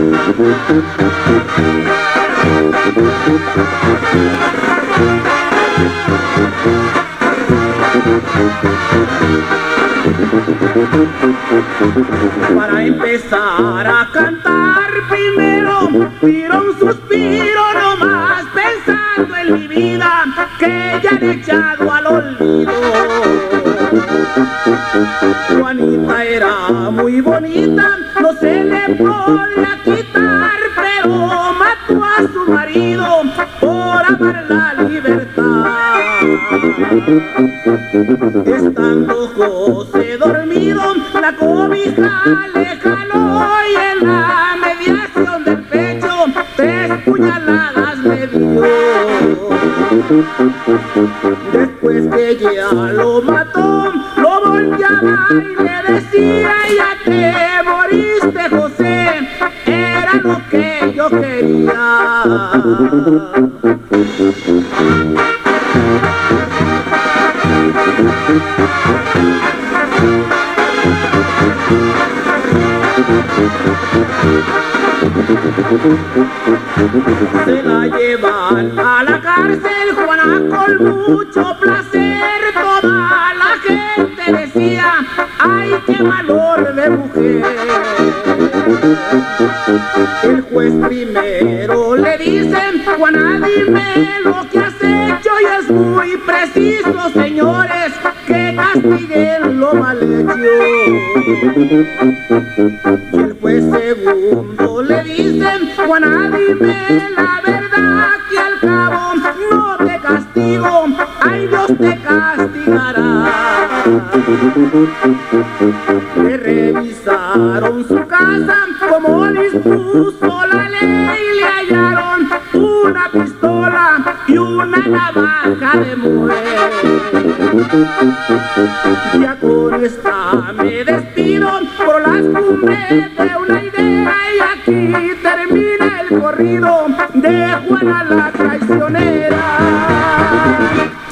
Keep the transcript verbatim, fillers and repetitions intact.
Para empezar a cantar primero tiro un suspiro nomás pensando en mi vida que ya he echado al olvido. Juanita era muy bonita, no se le podía quitar, pero mató a su marido por amar la libertad. Estando José dormido, la cobija le jaló y en la mediación del pecho tres puñaladas le dio. Después que ya lo mató, lo volteaba y le decía: ya te moriste, José, era lo que yo quería. Se la llevan a la cárcel Juana con mucho placer. Toda la gente decía: ¡ay, qué valor de mujer! El juez primero le dice: Juana, dime lo que has hecho, y es muy preciso, señores, que castiguen lo mal hecho. Y el juez segundo le dice: Juana, dime la verdad, que al cabo no te castigo, ay, Dios te castigará. Le revisaron su casa como dispuso la ley, le hallaron una pistola y una navaja de mujer. Ya con esta me despido por las cumbres de una idea, y aquí termina el corrido de Juana la traicionera.